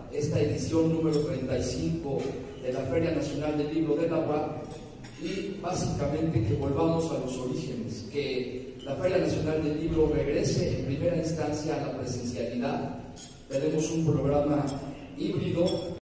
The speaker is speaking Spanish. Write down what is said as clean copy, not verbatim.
esta edición número 35 de la Feria Nacional del Libro de la UAP, y básicamente que volvamos a los orígenes, que la Feria Nacional del Libro regrese en primera instancia a la presencialidad. Tenemos un programa híbrido